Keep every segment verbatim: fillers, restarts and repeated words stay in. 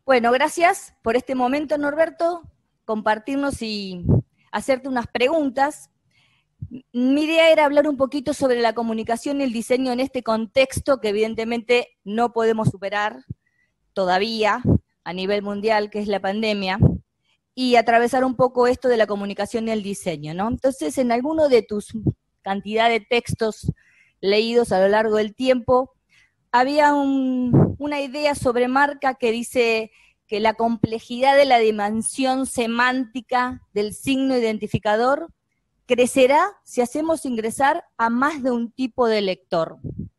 Bueno, gracias por este momento, Norberto, compartirnos y hacerte unas preguntas. Mi idea era hablar un poquito sobre la comunicación y el diseño en este contexto que evidentemente no podemos superar todavía a nivel mundial, que es la pandemia, y atravesar un poco esto de la comunicación y el diseño, ¿no? Entonces, en alguno de tus cantidad de textos leídos a lo largo del tiempo, había un, una idea sobre marca que dice que la complejidad de la dimensión semántica del signo identificador crecerá si hacemos ingresar a más de un tipo de lector.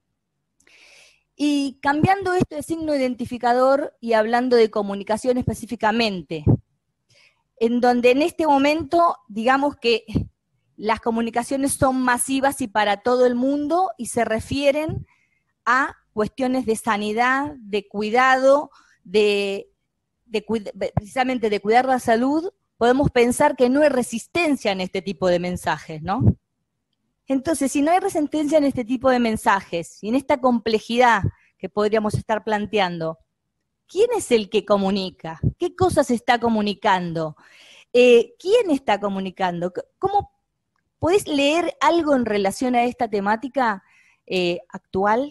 Y cambiando esto de signo identificador y hablando de comunicación específicamente, en donde en este momento, digamos que las comunicaciones son masivas y para todo el mundo y se refieren a cuestiones de sanidad, de cuidado, de, de, precisamente de cuidar la salud, podemos pensar que no hay resistencia en este tipo de mensajes, ¿no? Entonces, si no hay resistencia en este tipo de mensajes y en esta complejidad que podríamos estar planteando, ¿quién es el que comunica? ¿Qué cosas está comunicando? Eh, ¿Quién está comunicando? ¿Cómo podés leer algo en relación a esta temática eh, actual?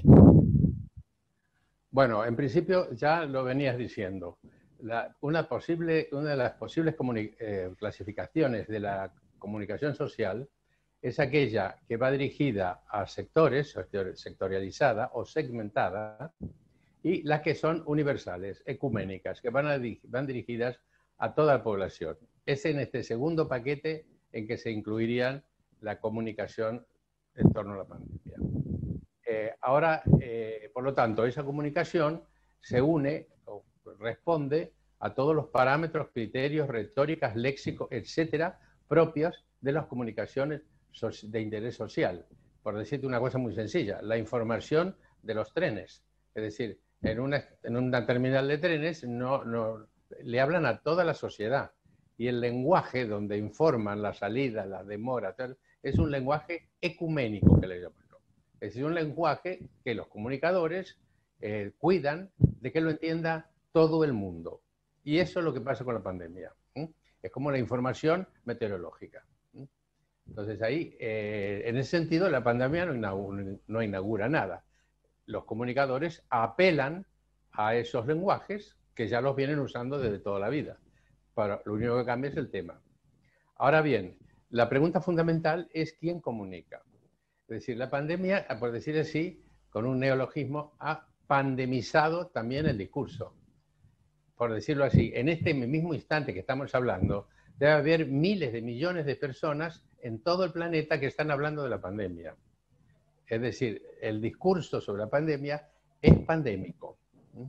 Bueno, en principio ya lo venías diciendo. La, una, posible, una de las posibles eh, clasificaciones de la comunicación social es aquella que va dirigida a sectores, sectorializada o segmentada, y las que son universales, ecuménicas, que van, a, van dirigidas a toda la población. Es en este segundo paquete en que se incluirían la comunicación en torno a la pandemia. Eh, ahora, eh, por lo tanto, esa comunicación se une o responde a todos los parámetros, criterios, retóricas, léxicos, etcétera, propios de las comunicaciones de interés social. Por decirte una cosa muy sencilla, la información de los trenes. Es decir, en una, en una terminal de trenes no, no, le hablan a toda la sociedad. Y el lenguaje donde informan la salida, la demora, tal, es un lenguaje ecuménico que le llaman. Es decir, un lenguaje que los comunicadores eh, cuidan de que lo entienda todo el mundo. Y eso es lo que pasa con la pandemia. ¿eh? Es como la información meteorológica. ¿eh? Entonces ahí, eh, en ese sentido, la pandemia no inaugura, no inaugura nada. Los comunicadores apelan a esos lenguajes que ya los vienen usando desde toda la vida. Pero lo único que cambia es el tema. Ahora bien, la pregunta fundamental es quién comunica. Es decir, la pandemia, por decir así, con un neologismo, ha pandemizado también el discurso. Por decirlo así, en este mismo instante que estamos hablando, debe haber miles de millones de personas en todo el planeta que están hablando de la pandemia. Es decir, el discurso sobre la pandemia es pandémico.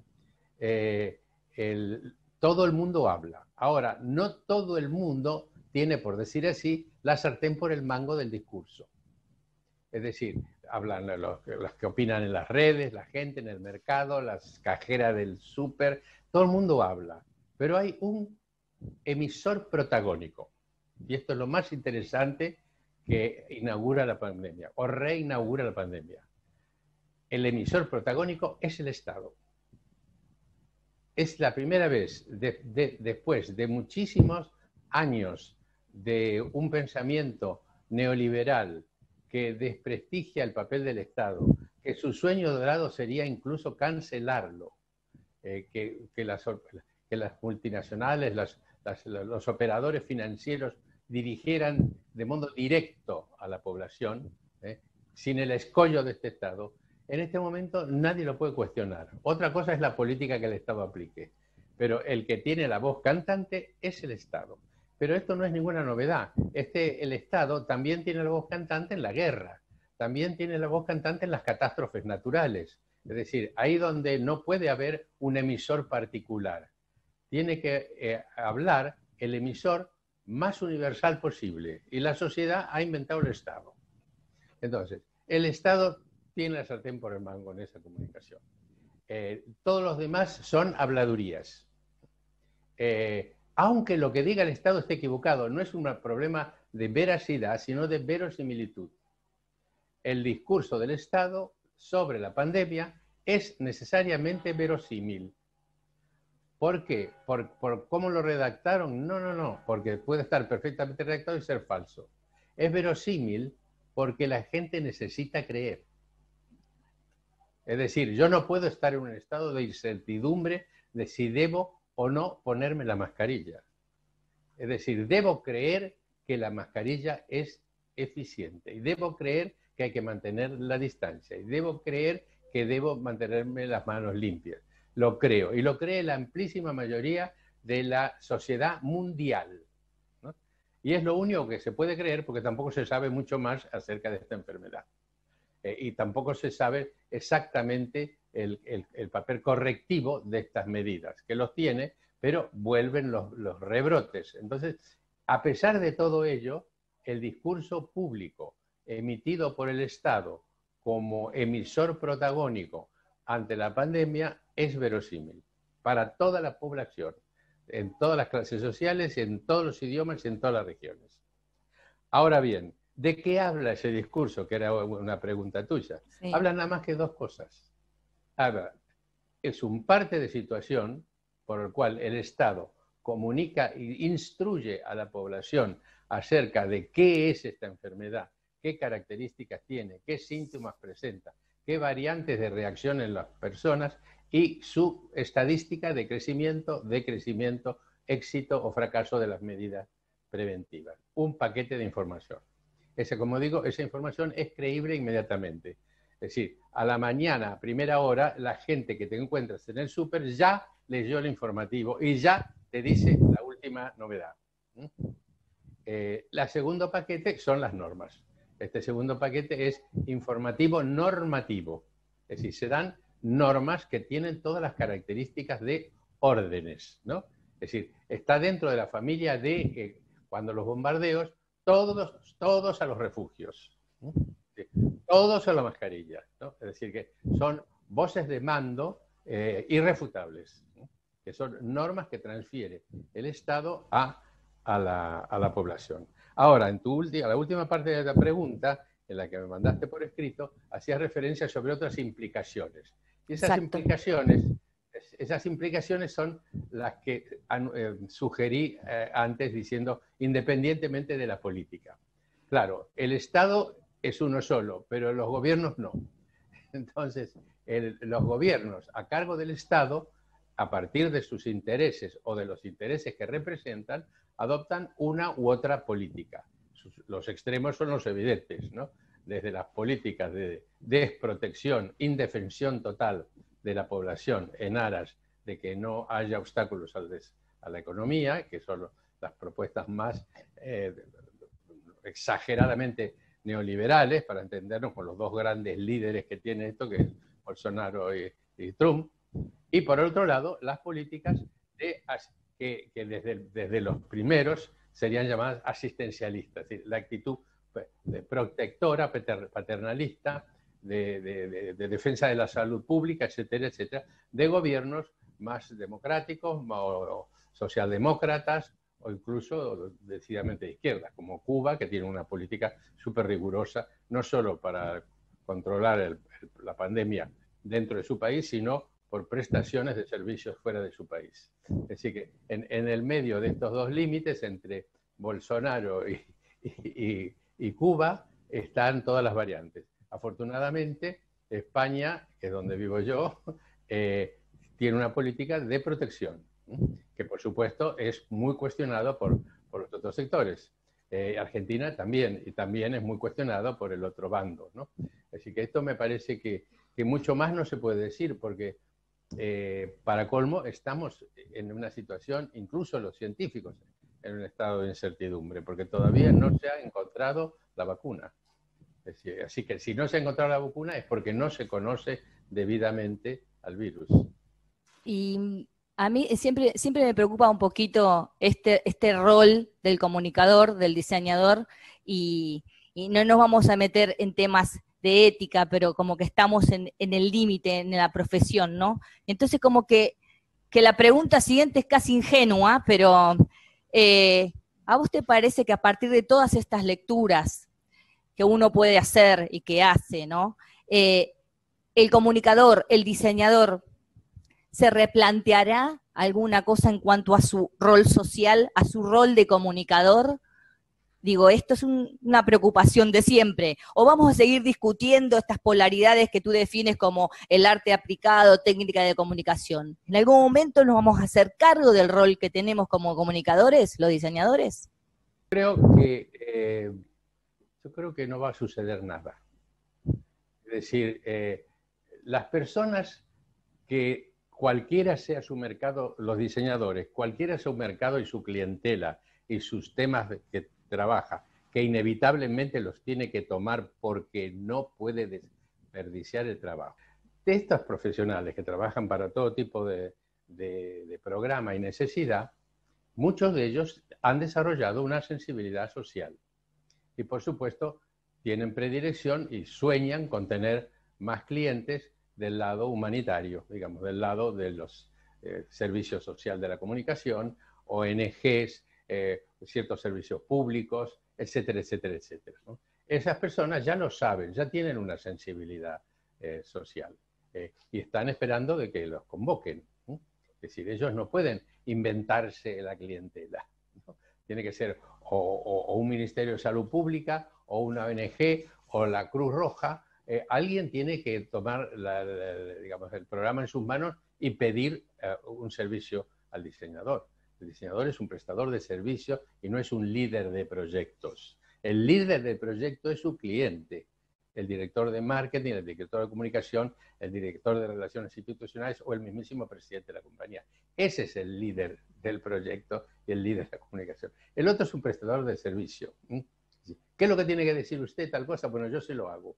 Eh, el, todo el mundo habla. Ahora, no todo el mundo tiene, por decir así, la sartén por el mango del discurso. Es decir, hablan los, los que opinan en las redes, la gente en el mercado, las cajeras del súper, todo el mundo habla. Pero hay un emisor protagónico. Y esto es lo más interesante que inaugura la pandemia, o reinaugura la pandemia. El emisor protagónico es el Estado. Es la primera vez, de, de, después de muchísimos años de un pensamiento neoliberal que desprestigia el papel del Estado, que su sueño dorado sería incluso cancelarlo, eh, que, que, las, que las multinacionales, las, las, los operadores financieros dirigieran de modo directo a la población, eh, sin el escollo de este Estado. En este momento nadie lo puede cuestionar. Otra cosa es la política que el Estado aplique, pero el que tiene la voz cantante es el Estado. Pero esto no es ninguna novedad. Este, el Estado también tiene la voz cantante en la guerra, también tiene la voz cantante en las catástrofes naturales. Es decir, ahí donde no puede haber un emisor particular. Tiene que eh, hablar el emisor más universal posible. Y la sociedad ha inventado el Estado. Entonces, el Estado tiene la sartén por el mango en esa comunicación. Eh, todos los demás son habladurías. Eh, aunque lo que diga el Estado esté equivocado, no es un problema de veracidad, sino de verosimilitud. El discurso del Estado sobre la pandemia es necesariamente verosímil. ¿Por qué? ¿Por, por cómo lo redactaron? No, no, no, porque puede estar perfectamente redactado y ser falso. Es verosímil porque la gente necesita creer. Es decir, yo no puedo estar en un estado de incertidumbre de si debo o no ponerme la mascarilla. Es decir, debo creer que la mascarilla es eficiente y debo creer que hay que mantener la distancia y debo creer que debo mantenerme las manos limpias. Lo creo, y lo cree la amplísima mayoría de la sociedad mundial, ¿no? Y es lo único que se puede creer porque tampoco se sabe mucho más acerca de esta enfermedad. Eh, y tampoco se sabe exactamente el, el, el papel correctivo de estas medidas, que los tiene, pero vuelven los, los rebrotes. Entonces, a pesar de todo ello, el discurso público emitido por el Estado como emisor protagónico ante la pandemia es verosímil para toda la población, en todas las clases sociales, en todos los idiomas y en todas las regiones. Ahora bien, ¿de qué habla ese discurso? Que era una pregunta tuya. Sí. Habla nada más que dos cosas. Habla, es un parte de situación por el cual el Estado comunica e instruye a la población acerca de qué es esta enfermedad, qué características tiene, qué síntomas presenta, qué variantes de reacción en las personas y su estadística de crecimiento, decrecimiento, éxito o fracaso de las medidas preventivas. Un paquete de información. Ese, como digo, esa información es creíble inmediatamente. Es decir, a la mañana, a primera hora, la gente que te encuentras en el súper ya leyó el informativo y ya te dice la última novedad. ¿Mm? Eh, el segundo paquete son las normas. Este segundo paquete es informativo normativo. Es decir, se dan normas que tienen todas las características de órdenes, ¿no? Es decir, está dentro de la familia de eh, cuando los bombardeos, todos, todos a los refugios, ¿no? Todos a la mascarilla, ¿no? Es decir, que son voces de mando eh, irrefutables, ¿no? Que son normas que transfiere el Estado a, a, la, a la población. Ahora, en tu última, la última parte de la pregunta, en la que me mandaste por escrito, hacías referencia sobre otras implicaciones. Y esas Exacto. implicaciones, esas implicaciones son las que eh, sugerí eh, antes diciendo, independientemente de la política. Claro, el Estado es uno solo, pero los gobiernos no. Entonces, el, los gobiernos a cargo del Estado, a partir de sus intereses o de los intereses que representan, adoptan una u otra política. Sus, los extremos son los evidentes, ¿no? Desde las políticas de desprotección, indefensión total de la población en aras de que no haya obstáculos al des, a la economía, que son las propuestas más eh, exageradamente neoliberales, para entendernos con los dos grandes líderes que tiene esto, que es Bolsonaro y, y Trump, y por otro lado, las políticas de, que, que desde, desde los primeros serían llamadas asistencialistas, es decir, la actitud de protectora, paternalista, de, de, de, de defensa de la salud pública, etcétera, etcétera, de gobiernos más democráticos o socialdemócratas, o incluso decididamente de izquierda, como Cuba, que tiene una política súper rigurosa, no solo para controlar el, el, la pandemia dentro de su país, sino por prestaciones de servicios fuera de su país. Es decir, que en, en el medio de estos dos límites, entre Bolsonaro y, y, y Cuba, están todas las variantes. Afortunadamente, España, que es donde vivo yo, eh, tiene una política de protección, que por supuesto es muy cuestionado por, por los otros sectores. Eh, Argentina también, y también es muy cuestionado por el otro bando, ¿no? Así que esto me parece que, que mucho más no se puede decir, porque eh, para colmo estamos en una situación, incluso los científicos, en un estado de incertidumbre, porque todavía no se ha encontrado la vacuna. Es decir, así que si no se ha encontrado la vacuna es porque no se conoce debidamente al virus. Y a mí siempre, siempre me preocupa un poquito este, este rol del comunicador, del diseñador, y, y no nos vamos a meter en temas de ética, pero como que estamos en, en el límite, en la profesión, ¿no? Entonces como que, que la pregunta siguiente es casi ingenua, pero eh, ¿a vos te parece que a partir de todas estas lecturas que uno puede hacer y que hace, ¿no? Eh, el comunicador, el diseñador, se replanteará alguna cosa en cuanto a su rol social, a su rol de comunicador? Digo, esto es un, una preocupación de siempre. ¿O vamos a seguir discutiendo estas polaridades que tú defines como el arte aplicado, técnica de comunicación? ¿En algún momento nos vamos a hacer cargo del rol que tenemos como comunicadores, los diseñadores? Creo que, eh, yo creo que no va a suceder nada. Es decir, eh, las personas que cualquiera sea su mercado, los diseñadores, cualquiera sea su mercado y su clientela y sus temas que trabaja, que inevitablemente los tiene que tomar porque no puede desperdiciar el trabajo. De estos profesionales que trabajan para todo tipo de, de, de programa y necesidad, muchos de ellos han desarrollado una sensibilidad social y, por supuesto, tienen predilección y sueñan con tener más clientes del lado humanitario, digamos, del lado de los eh, servicios sociales de la comunicación, O N Ges, eh, ciertos servicios públicos, etcétera, etcétera, etcétera, ¿no? Esas personas ya lo saben, ya tienen una sensibilidad eh, social eh, y están esperando de que los convoquen, ¿no? Es decir, ellos no pueden inventarse la clientela, ¿no? Tiene que ser o, o, o un Ministerio de Salud Pública, o una O N Ge, o la Cruz Roja. Eh, alguien tiene que tomar la, la, digamos, el programa en sus manos y pedir eh, un servicio al diseñador. El diseñador es un prestador de servicios y no es un líder de proyectos. El líder de proyecto es su cliente, el director de marketing, el director de comunicación, el director de relaciones institucionales o el mismísimo presidente de la compañía. Ese es el líder del proyecto y el líder de la comunicación. El otro es un prestador de servicio. ¿Qué es lo que tiene que decir usted tal cosa? Bueno, yo se lo hago.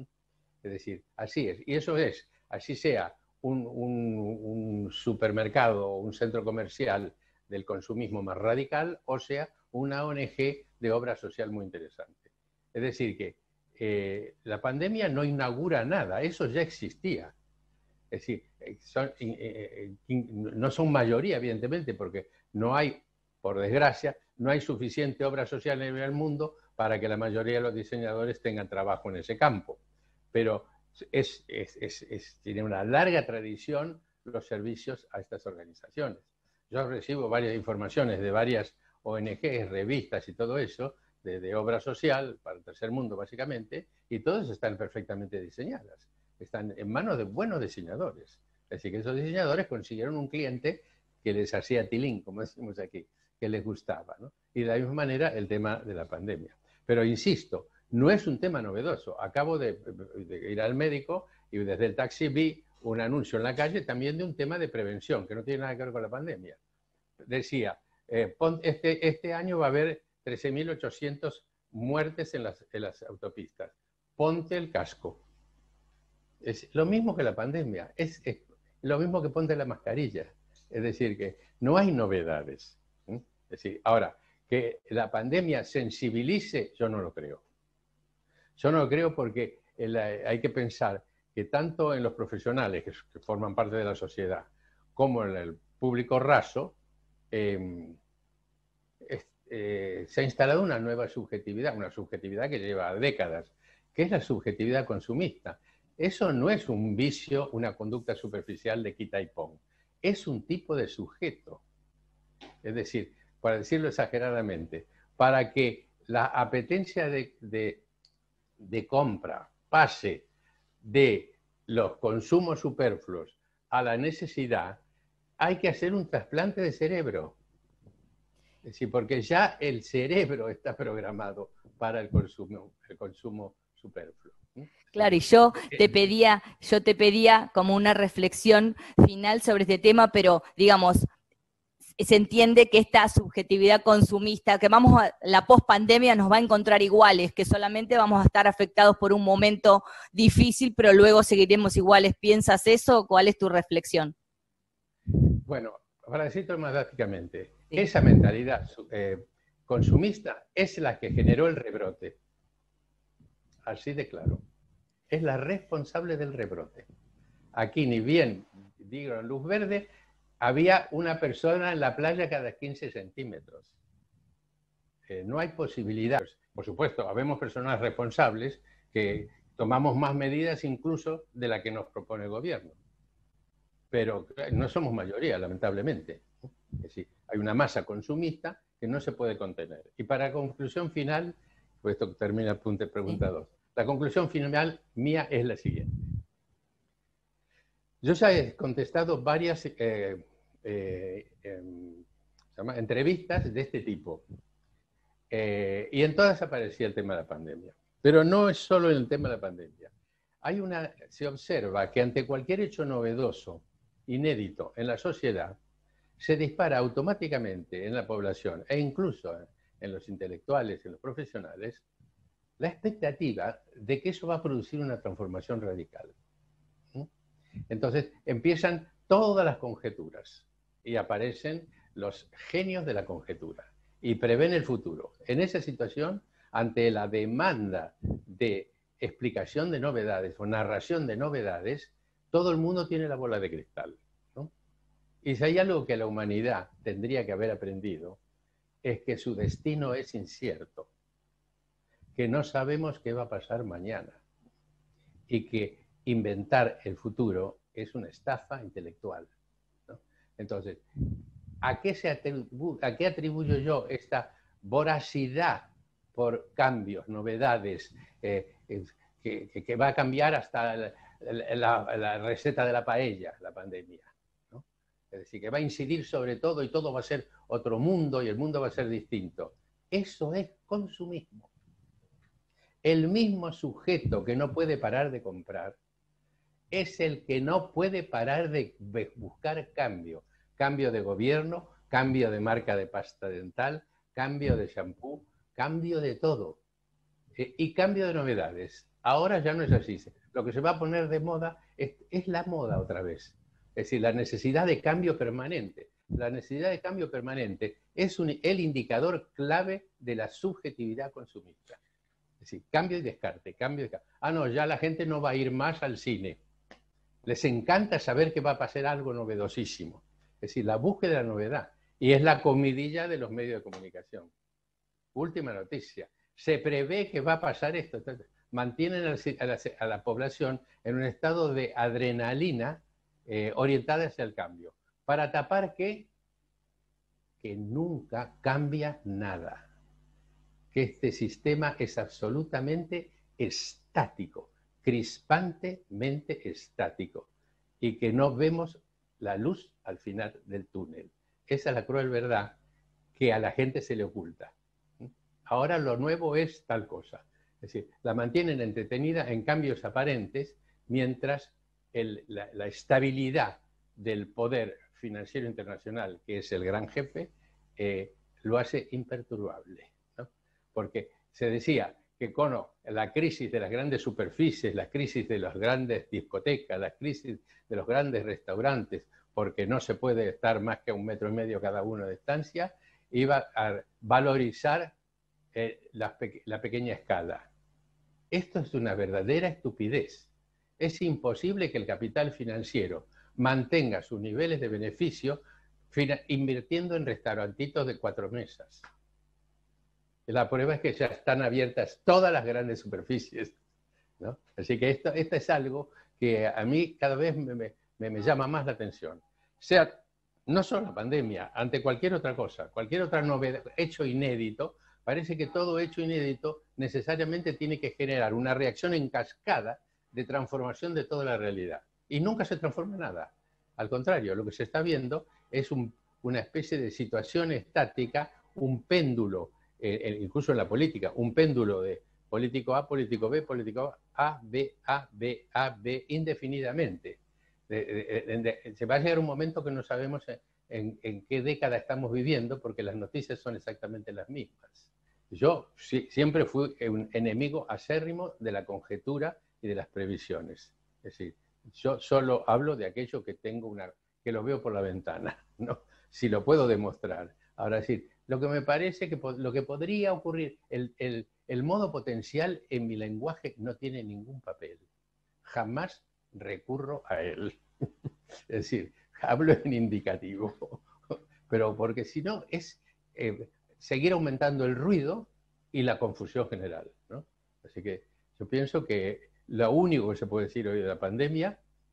Es decir, así es. Y eso es, así sea un, un, un supermercado o un centro comercial del consumismo más radical, o sea, una O N Ge de obra social muy interesante. Es decir, que eh, la pandemia no inaugura nada, eso ya existía. Es decir, son, eh, eh, no son mayoría, evidentemente, porque no hay, por desgracia, no hay suficiente obra social en el mundo para que la mayoría de los diseñadores tengan trabajo en ese campo. Pero es, es, es, es, tiene una larga tradición los servicios a estas organizaciones. Yo recibo varias informaciones de varias O N Ges, revistas y todo eso, de, de obra social, para el tercer mundo básicamente, y todas están perfectamente diseñadas. Están en manos de buenos diseñadores. Es decir, que esos diseñadores consiguieron un cliente que les hacía tilín, como decimos aquí, que les gustaba, ¿no? Y de la misma manera el tema de la pandemia. Pero insisto, no es un tema novedoso. Acabo de, de ir al médico y desde el taxi vi un anuncio en la calle también de un tema de prevención, que no tiene nada que ver con la pandemia. Decía, eh, este, este año va a haber trece mil ochocientas muertes en las, en las autopistas. Ponte el casco. Es lo mismo que la pandemia, es, es lo mismo que ponte la mascarilla. Es decir, que no hay novedades. ¿eh? Es decir, ahora, que la pandemia sensibilice, yo no lo creo. Yo no lo creo porque el, hay que pensar que tanto en los profesionales que, que forman parte de la sociedad como en el público raso, eh, es, eh, se ha instalado una nueva subjetividad, una subjetividad que lleva décadas, que es la subjetividad consumista. Eso no es un vicio, una conducta superficial de quita y pon. Es un tipo de sujeto. Es decir, para decirlo exageradamente, para que la apetencia de, de, de compra pase de los consumos superfluos a la necesidad, hay que hacer un trasplante de cerebro. Es decir, porque ya el cerebro está programado para el consumo, el consumo superfluo. Claro, y yo te pedía, yo te pedía como una reflexión final sobre este tema, pero digamos, se entiende que esta subjetividad consumista, que vamos a la pospandemia nos va a encontrar iguales, que solamente vamos a estar afectados por un momento difícil, pero luego seguiremos iguales. ¿Piensas eso? ¿Cuál es tu reflexión? Bueno, para decirlo más drásticamente, sí. Esa mentalidad eh, consumista es la que generó el rebrote. Así de claro. Es la responsable del rebrote. Aquí ni bien, digo, en luz verde, había una persona en la playa cada quince centímetros. Eh, no hay posibilidad. Por supuesto, habemos personas responsables que tomamos más medidas incluso de la que nos propone el gobierno. pero no somos mayoría, lamentablemente. Es decir, hay una masa consumista que no se puede contener. Y para conclusión final, pues esto termina el punto de pregunta dos. La conclusión final mía es la siguiente. Yo ya he contestado varias eh, eh, eh, se llama, entrevistas de este tipo. Eh, y en todas aparecía el tema de la pandemia. Pero no es solo el tema de la pandemia. Hay una, se observa que ante cualquier hecho novedoso, inédito en la sociedad, se dispara automáticamente en la población e incluso en los intelectuales, en los profesionales, la expectativa de que eso va a producir una transformación radical. Entonces empiezan todas las conjeturas y aparecen los genios de la conjetura y prevén el futuro. En esa situación, ante la demanda de explicación de novedades o narración de novedades, todo el mundo tiene la bola de cristal, ¿no? Y si hay algo que la humanidad tendría que haber aprendido, es que su destino es incierto, que no sabemos qué va a pasar mañana y que inventar el futuro es una estafa intelectual, ¿no? Entonces, ¿a qué, se atribu ¿a qué atribuyo yo esta voracidad por cambios, novedades, eh, que, que, que va a cambiar hasta la, la, la receta de la paella, la pandemia, ¿no? Es decir, que va a incidir sobre todo y todo va a ser otro mundo y el mundo va a ser distinto. Eso es consumismo. El mismo sujeto que no puede parar de comprar es el que no puede parar de buscar cambio. Cambio de gobierno, cambio de marca de pasta dental, cambio de shampoo, cambio de todo. Eh, y cambio de novedades. Ahora ya no es así. Lo que se va a poner de moda es, es la moda otra vez. Es decir, la necesidad de cambio permanente. La necesidad de cambio permanente es un, el indicador clave de la subjetividad consumista. Es decir, cambio y descarte, cambio y descarte. Ah, no, ya la gente no va a ir más al cine. Les encanta saber que va a pasar algo novedosísimo. Es decir, la búsqueda de la novedad. Y es la comidilla de los medios de comunicación. Última noticia. Se prevé que va a pasar esto. Entonces, mantienen a la, a la población en un estado de adrenalina eh, orientada hacia el cambio. ¿Para tapar qué? Que nunca cambia nada. Que este sistema es absolutamente estático, crispantemente estático, y que no vemos la luz al final del túnel. Esa es la cruel verdad que a la gente se le oculta. Ahora lo nuevo es tal cosa. Es decir, la mantienen entretenida en cambios aparentes, mientras el, la, la estabilidad del poder financiero internacional, que es el gran jefe, eh, lo hace imperturbable, ¿no? Porque se decía que con la crisis de las grandes superficies, la crisis de las grandes discotecas, la crisis de los grandes restaurantes, porque no se puede estar más que a un metro y medio cada uno de distancia, iba a valorizar eh, la, pe la pequeña escala. Esto es una verdadera estupidez. Es imposible que el capital financiero mantenga sus niveles de beneficio invirtiendo en restaurantitos de cuatro mesas. La prueba es que ya están abiertas todas las grandes superficies, ¿no? Así que esto, esto es algo que a mí cada vez me, me, me llama más la atención. O sea, no solo la pandemia, ante cualquier otra cosa, cualquier otra novedad, hecho inédito, parece que todo hecho inédito necesariamente tiene que generar una reacción en cascada de transformación de toda la realidad. Y nunca se transforma nada. Al contrario, lo que se está viendo es un, una especie de situación estática, un péndulo, eh, incluso en la política, un péndulo de político A, político B, político A, B, A, B, A, B, indefinidamente. De, de, de, de, se va a llegar un momento que no sabemos en, en qué década estamos viviendo, porque las noticias son exactamente las mismas. Yo sí, siempre fui un enemigo acérrimo de la conjetura y de las previsiones. Es decir, yo solo hablo de aquello que tengo una, que lo veo por la ventana, ¿no? Si lo puedo demostrar. Ahora, es decir, lo que me parece que lo que podría ocurrir, el, el, el modo potencial en mi lenguaje no tiene ningún papel. Jamás recurro a él. Es decir, hablo en indicativo. Pero porque si no es eh, seguir aumentando el ruido y la confusión general, ¿no? Así que yo pienso que lo único que se puede decir hoy de la pandemia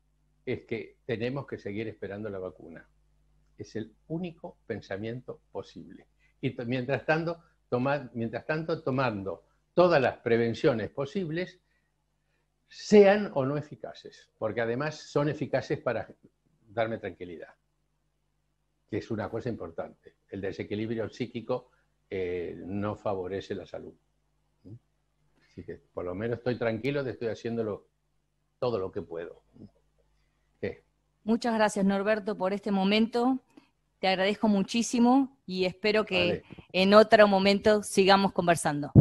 es que tenemos que seguir esperando la vacuna. Es el único pensamiento posible. Y mientras tanto, toma, mientras tanto tomando todas las prevenciones posibles, sean o no eficaces, porque además son eficaces para darme tranquilidad, que es una cosa importante. El desequilibrio psíquico eh, no favorece la salud. Así que por lo menos estoy tranquilo de estoy haciéndolo todo lo que puedo. ¿Qué? Muchas gracias, Norberto, por este momento. Te agradezco muchísimo y espero que Vale. en otro momento sigamos conversando.